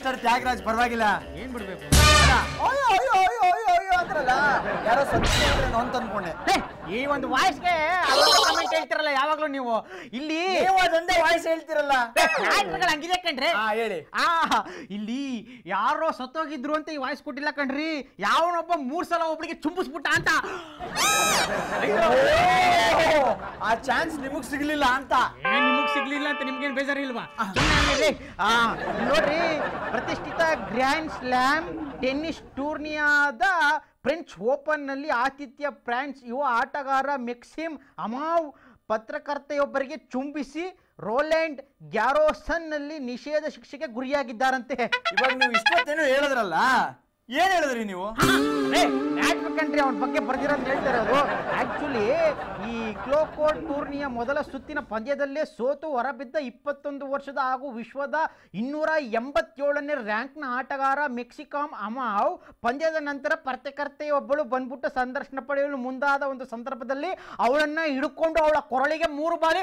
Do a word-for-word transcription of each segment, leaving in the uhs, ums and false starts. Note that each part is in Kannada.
ಮಿಸ್ಟರ್ ತ್ಯಾಗರಾಜ್ ಪರವಾಗಿಲ್ಲ. ಏನ್ ಬಿಡ್ಬೇಕು? ಅಯ್ಯೋ ಅಯ್ಯೋ ಅಯ್ಯೋ ಅಯ್ಯೋ ಅಯ್ಯೋ ಅಂದ್ರಲ್ಲ, ಯಾರೋ ಸತ್ಯ ಅಂತ ಅನ್ಕೊಂಡೆ. ಈ ಒಂದು ವಾಯ್ಸ್ಗೆ ಕಮೆಂಟ್ ಹೇಳ್ತಿರಲ್ಲ ಯಾವಾಗ್ಲೂ ನೀವು. ಇಲ್ಲಿ ಅದೊಂದೇ ವಾಯ್ಸ್ ಹೇಳ್ತಿರಲ್ಲ, ಹಂಗಿದೆ ಕಣ್ರಿ. ಹೇಳಿ. ಆ ಇಲ್ಲಿ ಯಾರೋ ಸತ್ತೋಗಿದ್ರು ಅಂತ ಈ ವಾಯ್ಸ್ ಕೊಟ್ಟಿಲ್ಲ ಕಣ್ರಿ, ಯಾವನೊಬ್ಬ ಮೂರ್ ಸಲ ಒಬ್ಳಿಗೆ ಚುಂಬಿಸ್ಬಿಟ್ಟ ಅಂತ. ಆ ಚಾನ್ಸ್ ನಿಮಗ್ ಸಿಗ್ಲಿಲ್ಲ ಅಂತ. ನಿಮಗ್ ಸಿಗ್ಲಿಲ್ಲ ಅಂತ ನಿಮ್ಗೇನ್ ಬೇಜಾರಿಲ್ವಾ? ನೋಡ್ರಿ, ಪ್ರತಿಷ್ಠಿತ ಗ್ರ್ಯಾಂಡ್ ಸ್ಲಾಮ್ ಟೆನ್ನಿಸ್ ಟೂರ್ನಿಯಾದ ಫ್ರೆಂಚ್ ಓಪನ್ ನಲ್ಲಿ ಆತಿಥ್ಯ ಫ್ರಾನ್ಸ್ ಯುವ ಆಟಗಾರ ಮೆಕ್ಸಿಮ್ ಅಮಾವ್ ಪತ್ರಕರ್ತೆಯೊಬ್ಬರಿಗೆ ಚುಂಬಿಸಿ ರೋಲ್ಯಾಂಡ್ ಗ್ಯಾರೋಸನ್ ನಲ್ಲಿ ನಿಷೇಧ ಶಿಕ್ಷೆಗೆ ಗುರಿಯಾಗಿದ್ದಾರಂತೆ. ಇವಾಗ ನೀವು ಇಷ್ಟೊತ್ತೇನು ಹೇಳಿದ್ರಲ್ಲ, ಏನ್ ಹೇಳಿದ್ರಿ ನೀವು? ಕಂಡ್ರಿ ಅವನ ಬಗ್ಗೆ ಬರ್ದಿರೋದು ಹೇಳ್ತಾ ಇರೋದು. ಆಕ್ಚುಲಿ ಈ ಕ್ಲೋಕೋರ್ಟ್ ಟೂರ್ನಿಯ ಮೊದಲ ಸುತ್ತಿನ ಪಂದ್ಯದಲ್ಲೇ ಸೋತು ಹೊರಬಿದ್ದ ಇಪ್ಪತ್ತೊಂದು ವರ್ಷದ ಹಾಗೂ ವಿಶ್ವದ ಇನ್ನೂರ ಎಂಬತ್ತೇಳನೇ ರ್ಯಾಂಕ್ನ ಆಟಗಾರ ಮೆಕ್ಸಿಕಾಮ್ ಅಮಾವ್ ಪಂದ್ಯದ ನಂತರ ಪತ್ರಕರ್ತೆಯೊಬ್ಬಳು ಬಂದ್ಬಿಟ್ಟು ಸಂದರ್ಶನ ಪಡೆಯಲು ಮುಂದಾದ ಒಂದು ಸಂದರ್ಭದಲ್ಲಿ ಅವಳನ್ನ ಹಿಡ್ಕೊಂಡು ಅವಳ ಕೊರಳಿಗೆ ಮೂರು ಬಾರಿ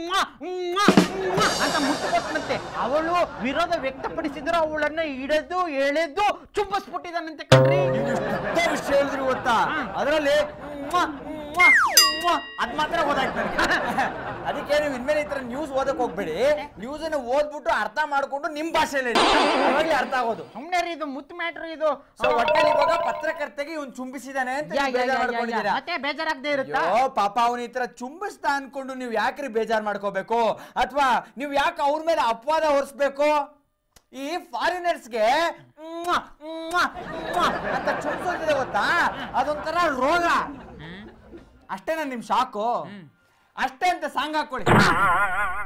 ಅಂತ ಮುಟ್ಟುಕೊಟ್ಟಂತೆ. ಅವಳು ವಿರೋಧ ವ್ಯಕ್ತಪಡಿಸಿದ್ರು, ಅವಳನ್ನ ಹಿಡಿದು ಎಳೆದು ಚುಂಬಿಸ್ಬಿಟ್ಟಿದ್ದಾನಂತೆ ಕಣ್ರಿ. ವಿಷಯ ಹೇಳಿದ್ರು ಗೊತ್ತಾ? ಅದರಲ್ಲಿ ಅದ್ ಮಾತ್ರ ಓದಾಯ್ತು ನನಗೆ. ಅದಕ್ಕೆ ನೀವು ಇನ್ಮೇಲೆ ಈ ತರ ನ್ಯೂಸ್ ಓದಕ್ ಹೋಗ್ಬೇಡಿ. ನ್ಯೂಸ್ ಅನ್ನು ಓದ್ಬಿಟ್ಟು ಅರ್ಥ ಮಾಡ್ಕೊಂಡು ನಿಮ್ ಭಾಷೆಯಲ್ಲಿ ಅರ್ಥ ಆಗೋದು. ಸುಮ್ನೆ ಇದು ಮುತ್ತು ಮ್ಯಾಟ್ರ್ ಇದು. ಒಟ್ಟಲ್ಲಿ ಇವಾಗ ಪತ್ರಕರ್ತೆಗೆ ಇವ್ನು ಚುಂಬಿಸಿದಾನೆ ಅಂತ ಮತ್ತೆ ಬೇಜಾರಾಗದೆ ಇರುತ್ತಾ? ಪಾಪ ಅವನ ಈ ತರ ಚುಂಬಿಸ್ತಾ ಅನ್ಕೊಂಡು ನೀವು ಯಾಕ್ರಿ ಬೇಜಾರ್ ಮಾಡ್ಕೋಬೇಕು? ಅಥವಾ ನೀವು ಯಾಕೆ ಅವ್ರ ಮೇಲೆ ಅಪವಾದ ಹೊರಿಸ್ಬೇಕು? ಈ ಫಾರಿನರ್ಸ್ಗೆ ಅಂತ ಚುಂಬಿಸೋದಿದೆ ಗೊತ್ತಾ, ಅದೊಂಥರ ರೋಗ. ಅಷ್ಟೇನಾ ನಿಮ್ ಶಾಕು? ಅಷ್ಟೇ ಅಂತ ಸಾಂಗ್ ಹಾಕೊಳ್ಳಿ.